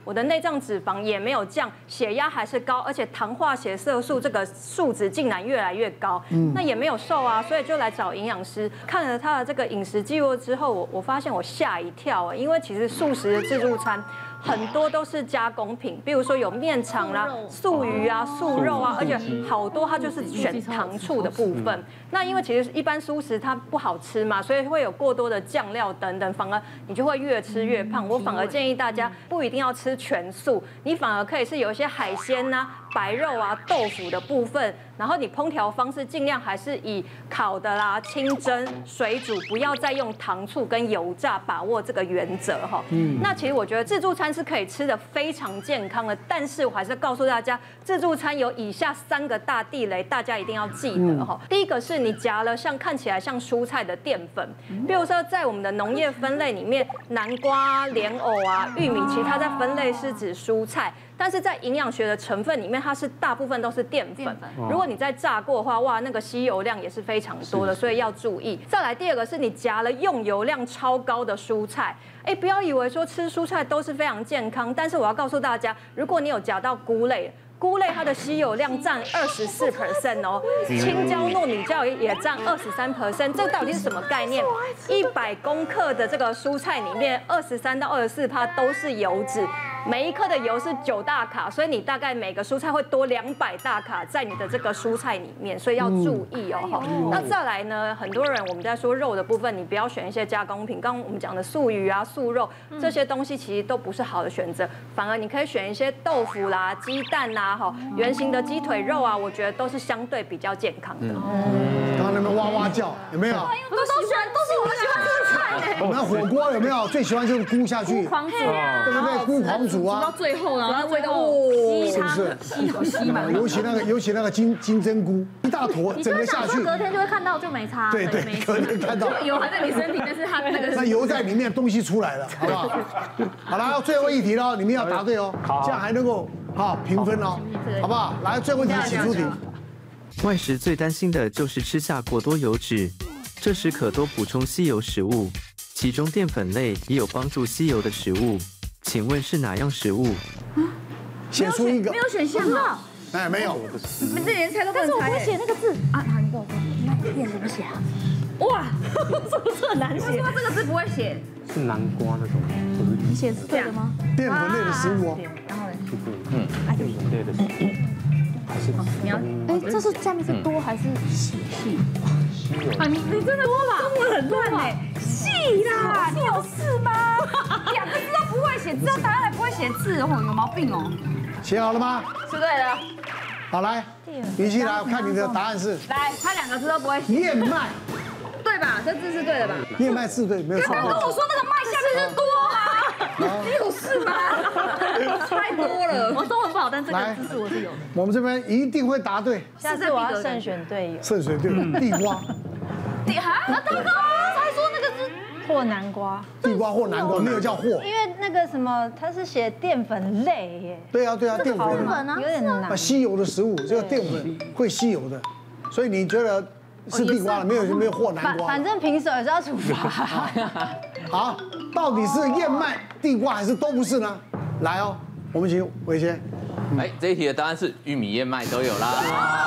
我的内脏脂肪也没有降，血压还是高，而且糖化血色素这个数值竟然越来越高，那也没有瘦啊，所以就来找营养师，看了他的这个饮食记录之后，我我发现我吓一跳啊，因为其实素食的自助餐很多都是加工品，比如说有面肠啦、素鱼啊、素肉啊，而且好多它就是选糖醋的部分。那因为其实一般素食它不好吃嘛，所以会有过多的酱料等等，反而你就会越吃越胖。我反而建议大家不一定要吃全素，你反而可以是有一些海鲜呐、白肉啊、豆腐的部分，然后你烹调方式尽量还是以烤的啦、清蒸、水煮，不要再用糖醋跟油炸，把握这个原则哈。嗯，那其实我觉得自助餐是可以吃的非常健康的，但是我还是告诉大家，自助餐有以下三个大地雷，大家一定要记得哈。第一个是你夹了像看起来像蔬菜的淀粉，比如说在我们的农业分类里面，南瓜、莲藕啊、玉米，其实它在分类是指蔬菜。但是在营养学的成分里面，它是大部分都是淀粉。如果你在炸过的话，哇，那个吸油量也是非常多的，所以要注意。再来第二个是你夹了用油量超高的蔬菜，哎，不要以为说吃蔬菜都是非常健康，但是我要告诉大家，如果你有夹到菇类。菇类它的吸油量占二十四 percent 哦，青椒、糯米椒也占二十三 percent， 这到底是什么概念？一百公克的这个蔬菜里面，二十三到二十四趴都是油脂，每一克的油是九大卡，所以你大概每个蔬菜会多两百大卡在你的这个蔬菜里面，所以要注意哦。哈、嗯，那再来呢，很多人我们在说肉的部分，你不要选一些加工品，刚刚我们讲的素鱼啊、素肉这些东西其实都不是好的选择，反而你可以选一些豆腐啦、鸡蛋啦。哈，圆形的鸡腿肉啊，我觉得都是相对比较健康的。 嗯，刚刚那边哇哇叫，有没有？ 我都喜欢，都是我们喜欢吃的菜。 我们火锅有没有最喜欢就是菇下去， 菇狂煮， 对不对？菇狂煮啊， 煮到最后，然后味道是不是？ 吸好吸满。 尤其那个，尤其那个金金针菇，一大坨整个下去， 隔天就会看到就没差。 对对，隔天看到油还在你身体，但是它那个那油在里面，东西出来了，好不好？好了，最后一题了，你们要答对哦，这样还能够。好，评分哦，好不好？来，最后一题，请出题。 外食最担心的就是吃下过多油脂，这时可多补充吸油食物，其中淀粉类也有帮助吸油的食物，请问是哪样食物？ 写出一个， 没有选项啊。 哎，没有， 你们这连猜都不能猜。但是我不会写那个字啊，好，你跟我说，那念怎么写啊？哇，是不是很难写？我说这个字不会写。 是南瓜那种，不是？ 你写是对的吗？ 淀粉类的食物哦。 然后呢？ 嗯，淀粉类的食物。还是你要哎，这是下面是多还是细？细。啊，你你真的多吧？中文很乱哎，细啦，你有事吗？两个字都不会写，知道答案还不会写字，哦，有毛病哦。 写好了吗？ 是对的。 好，来，雨琦来，我看你的答案是。 来，他两个字都不会写。 燕麦。 对吧？这字是对的吧？ 燕麦字对，没有错。 跟我说那个麦下面是多啊，你有事吗？太多了，我中文不好，但这个知识我是有的。 我们这边一定会答对。 下次我要慎选队友。 慎选队友，地瓜。 地哈？那大哥才说那个是或南瓜。 地瓜或南瓜没有叫或， 因为那个什么，它是写淀粉类耶。 对啊对啊，淀粉啊，有点难。 吸油的食物，这个淀粉会吸油的，所以你觉得？是地瓜了，没有没有或南瓜。 反正平手也是要处罚。 好，到底是燕麦、地瓜还是都不是呢？来哦，我们请伟先。 哎，这一题的答案是玉米、燕麦都有啦。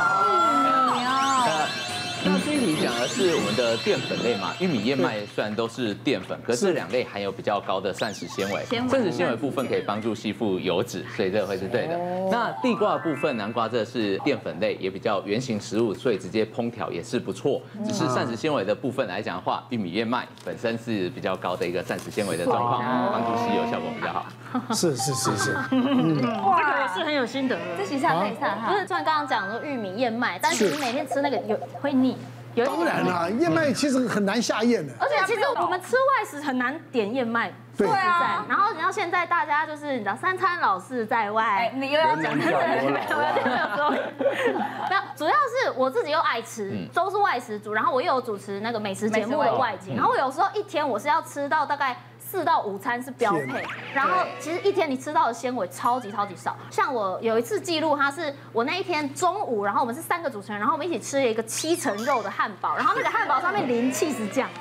那这一题讲的是我们的淀粉类嘛，玉米、燕麦虽然都是淀粉，可是这两类含有比较高的膳食纤维，膳食纤维部分可以帮助吸附油脂，所以这个会是对的。那地瓜的部分，南瓜这是淀粉类，也比较原型食物，所以直接烹调也是不错。只是膳食纤维的部分来讲的话，玉米、燕麦本身是比较高的一个膳食纤维的状况，帮助吸油效果比较好。 是是是是， 嗯，哇，这个也是很有心得的。 这其实可以上哈， 不是，虽然刚刚讲说玉米、燕麦，但是你每天吃那个有会腻。 当然啦，燕麦其实很难下咽的。 而且其实我们吃外食很难点燕麦。 对啊。然后你知道现在大家就是你知道三餐老是在外，你又要讲这个，我要这样说。没有，主要是我自己又爱吃，都是外食族，然后我又有主持那个美食节目的外景，然后我有时候一天我是要吃到大概。四到五餐是标配，然后其实一天你吃到的纤维超级超级少。像我有一次记录，它是我那一天中午，然后我们是三个主持人，然后我们一起吃了一个七层肉的汉堡，然后那个汉堡上面淋起司酱，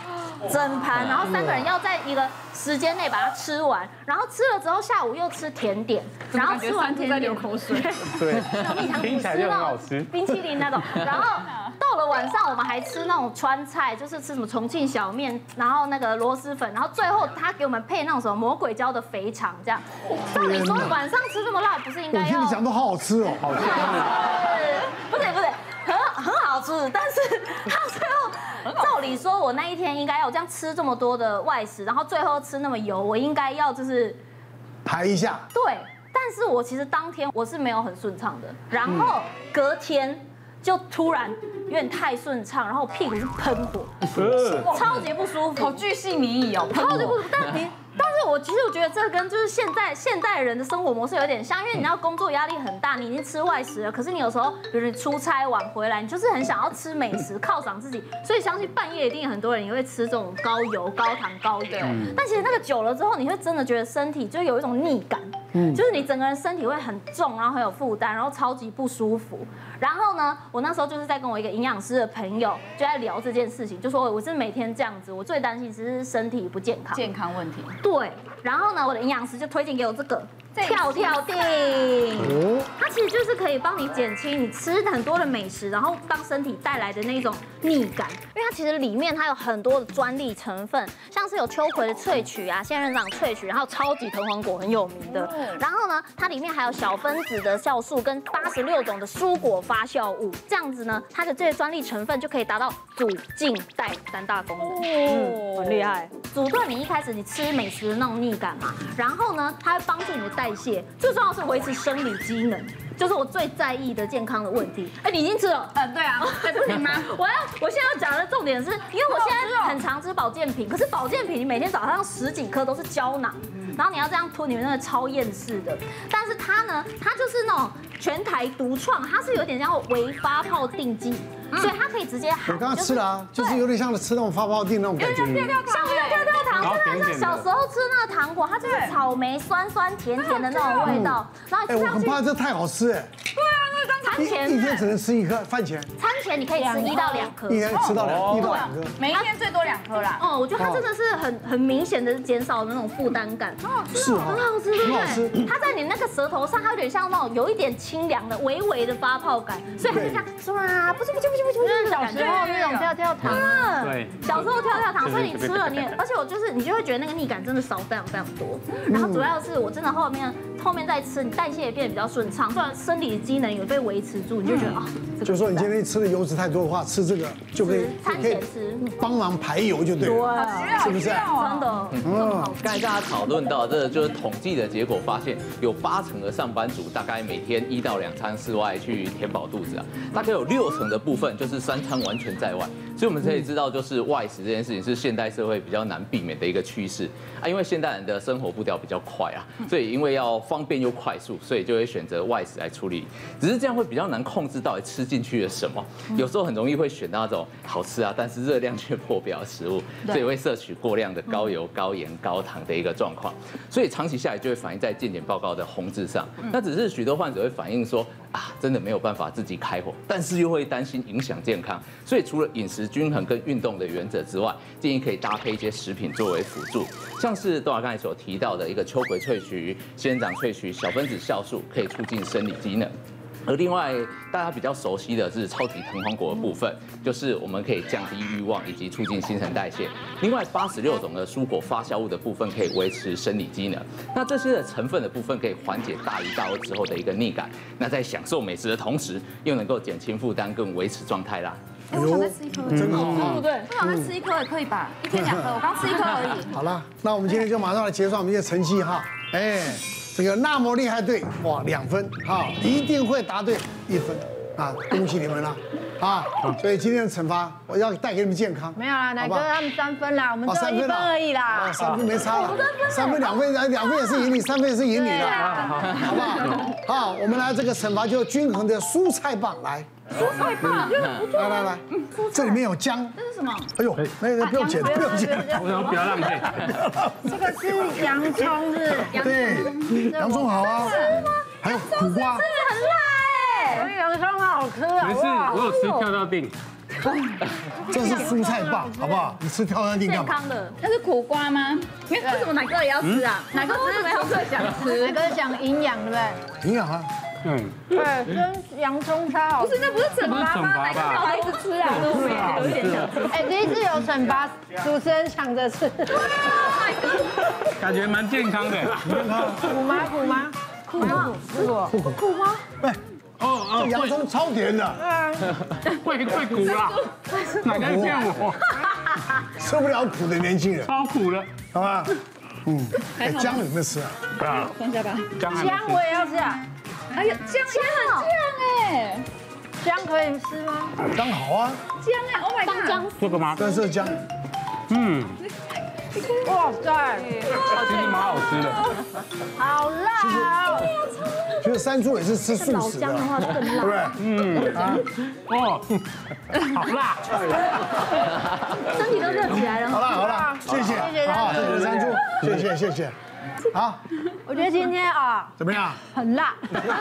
整盘，然后三个人要在一个时间内把它吃完，然后吃了之后下午又吃甜点，然后吃完甜点流口水， 对， 蜜糖吐司那那种冰淇淋那种，然后到了晚上我们还吃那种川菜，就是吃什么重庆小面，然后那个螺蛳粉，然后最后他给我们配那种什么魔鬼椒的肥肠，这样。照理说晚上吃这么辣，不是应该要？ 我听你讲都好好吃哦，好吃。 不对不对，很很好吃，但是他最后照理说，我那一天应该要这样吃这么多的外食，然后最后吃那么油，我应该要就是排一下。 对，但是我其实当天我是没有很顺畅的，然后隔天就突然有点太顺畅，然后我屁股是喷火，超级不舒服， 好巨细靡遗哦， 超级不舒服，但你。但是我其实我觉得这跟就是现在现代人的生活模式有点像，因为你要工作压力很大，你已经吃外食了，可是你有时候比如你出差晚回来，你就是很想要吃美食犒赏自己，所以相信半夜一定很多人也会吃这种高油、高糖、高油。但其实那个久了之后，你会真的觉得身体就有一种逆感，就是你整个人身体会很重，然后很有负担，然后超级不舒服。然后呢，我那时候就是在跟我一个营养师的朋友就在聊这件事情，就说我是每天这样子，我最担心其实是身体不健康， 健康问题。 对，然后呢，我的营养师就推荐给我这个跳跳锭，它其实就是可以帮你减轻你吃很多的美食，然后帮身体带来的那种逆感，因为它其实里面它有很多的专利成分，像是有秋葵的萃取啊、仙人掌萃取，然后超级藤黄果很有名的，然后呢，它里面还有小分子的酵素跟八十六种的蔬果发酵物，这样子呢，它的这些专利成分就可以达到阻、静、带三大功能，嗯，很厉害。阻断你一开始你吃美食的那种逆感嘛，然后呢，它会帮助你的代谢，最重要是维持生理机能。就是我最在意的健康的问题。哎，你已经吃了？ 嗯，对啊，还不行吗？ 我要，我现在要讲的重点是，因为我现在很常吃保健品，可是保健品你每天早上十几颗都是胶囊，然后你要这样吞，你们那个超厌世的。但是它呢，它就是那种全台独创，它是有点像微发泡定剂。所以它可以直接含。 我刚刚吃了啊，就是有点像吃那种发泡定那种感觉。 像跳跳糖，真的像小时候吃那个糖果，它就是草莓酸酸甜甜的那种味道。然后哎，我很怕这太好吃哎。 对啊，那刚餐前一天只能吃一颗，饭前。 餐前你可以吃一到两颗。 一天吃到两一到两颗。 每一天最多两颗啦。 哦，我觉得它真的是很很明显的减少那种负担感。 是啊， 很好吃，对不很好吃。 它在你那个舌头上，它有点像那种有一点清凉的、微微的发泡感，所以它就这样唰，不是不是不是不是不是小时候那种跳跳糖， 对， 小时候跳跳糖，所以你吃了你也，而且我就是你就会觉得那个逆感真的少非常非常多。然后主要是我真的后面后面再吃，你代谢也变得比较顺畅，虽然身体的机能也被维持住，你就觉得啊， 就说你今天吃的油脂太多的话，吃这个就可以餐前吃， 帮忙排油就对了，是不是？ 真的，嗯。 刚才大家讨论到这个就是统计的结果，发现有八成的上班族大概每天一到两餐室外去填饱肚子啊，大概有六成的部分就是三餐完全在外，所以我们可以知道，就是外食这件事情是现代社会比较难避免的一个趋势啊。因为现代人的生活步调比较快啊，所以因为要方便又快速，所以就会选择外食来处理。只是这样会比较难控制到底吃进去了什么，有时候很容易会选到那种好吃啊，但是热量却破表的食物，所以会摄取过量的高油、高盐、高糖的一个状况。所以长期下来就会反映在健检报告的红字上。那只是许多患者会反映说啊，真的没有办法自己开火，但是又会担心影响健康，所以除了饮食均衡跟运动的原则之外，建议可以搭配一些食品作为辅助，像是豆芽刚才所提到的一个秋葵萃取、仙人掌萃取、小分子酵素，可以促进生理机能。而另外大家比较熟悉的是超级藤黄果的部分，就是我们可以降低欲望以及促进新陈代谢。另外八十六种的蔬果发酵物的部分可以维持生理机能。那这些的成分的部分可以缓解大鱼大肉之后的一个腻感。那在享受美食的同时，又能够减轻负担，更维持状态啦。 哎，我想再吃一颗， 真好， 对不对？我想再吃一颗也可以吧？一天两颗，我刚吃一颗而已。 好了，那我们今天就马上来结算我们这些成绩哈。哎。这个那么厉害队，哇，两分，好，一定会答对一分，啊，恭喜你们了，啊，所以今天的惩罚我要带给你们健康。 没有啦，奶哥他们三分啦，我们只有一分而已啦， 三分没差了，三分两分，两分也是赢你，三分也是赢你的，好不好？好，我们来这个惩罚就均衡的蔬菜棒来。 蔬菜棒， 来来来，这里面有姜， 这是什么？ 哎呦，那个不用剪，不用剪， 我想不要浪费。 这个是洋葱，是对，洋葱好啊，还有苦瓜， 这个很辣哎， 洋葱好吃啊， 没事，我有吃跳跳锭。 这是蔬菜棒，好不好？你吃跳蛋丁干嘛？ 健康的， 那是苦瓜吗？为什么奶哥也要吃啊？奶哥只是纯粹想吃， 奶哥讲营养，对不对？ 营养啊。 嗯， 对，跟洋葱超好。 不是，那不是惩罚吗？奶哥叫他一直吃啊，都没有一点想吃。 哎，第一次有惩罚，主持人抢着吃。 感觉蛮健康的。 健康。 苦吗？苦吗？苦吗？苦苦苦吗？ 哎，哦哦，洋葱超甜的。 会会苦啦，哪个骗我？ 吃不了苦的年轻人。 超苦的， 好吧？嗯，哎，姜有没有吃啊？ 啊， 放下吧。 姜我也要吃啊。 哎呀，姜也很酱哎， 姜可以吃吗？ 刚好啊。 姜哎 ，Oh my god， 这个吗？ 但是姜， 嗯， 哇塞， 其实蛮好吃的。 好辣哦！ 其实山猪也是吃素食的，对不对？ 嗯啊，哦，好辣， 身体都热起来了。 好了好了，谢谢， 谢谢好，谢谢山猪，谢谢谢谢。好， 我觉得今天啊怎么样？ 很辣，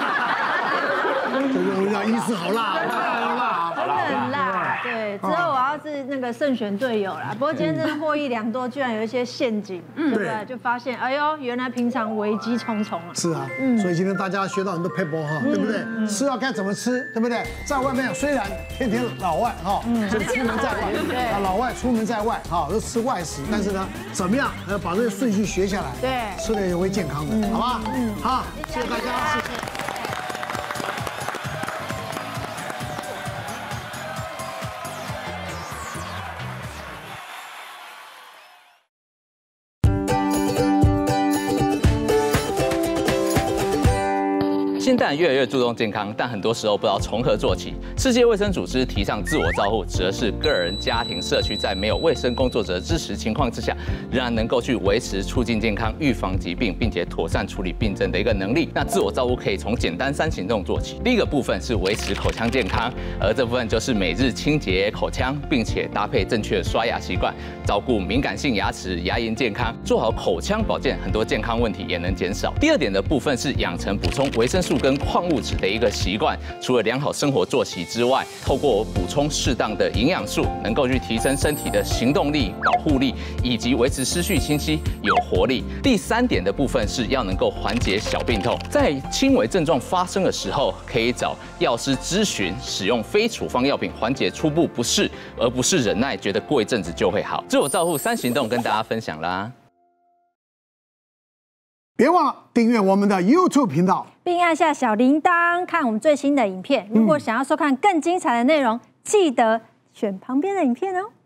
我跟你讲，医师好辣，好辣， 真的很辣。对，之后我要是那个慎选队友啦。不过今天真的获益良多，居然有一些陷阱，对不对？就发现，哎呦，原来平常危机重重啊。 是啊，所以今天大家学到很多撇步哈，对不对？吃要该怎么吃，对不对？在外面虽然天天老外哈，就出门在外，啊，老外出门在外哈，都吃外食，但是呢，怎么样要把这个顺序学下来？ 对， 吃的也会健康的，好吧？嗯，好，谢谢大家，谢谢。 现代人越来越注重健康，但很多时候不知道从何做起。世界卫生组织提倡自我照护，指的是个人、家庭、社区在没有卫生工作者支持情况之下，仍然能够去维持、促进健康、预防疾病，并且妥善处理病症的一个能力。那自我照护可以从简单三行动做起。第一个部分是维持口腔健康，而这部分就是每日清洁口腔，并且搭配正确的刷牙习惯，照顾敏感性牙齿、牙龈健康，做好口腔保健，很多健康问题也能减少。第二点的部分是养成补充维生素跟矿物质的一个习惯，除了良好生活作息之外，透过补充适当的营养素，能够去提升身体的行动力、保护力，以及维持思绪清晰、有活力。第三点的部分是要能够缓解小病痛，在轻微症状发生的时候，可以找药师咨询，使用非处方药品缓解初步不适，而不是忍耐觉得过一阵子就会好。自我照护三行动跟大家分享啦。 别忘了订阅我们的 YouTube 频道， 并按下小铃铛看我们最新的影片。如果想要收看更精彩的内容，记得选旁边的影片哦。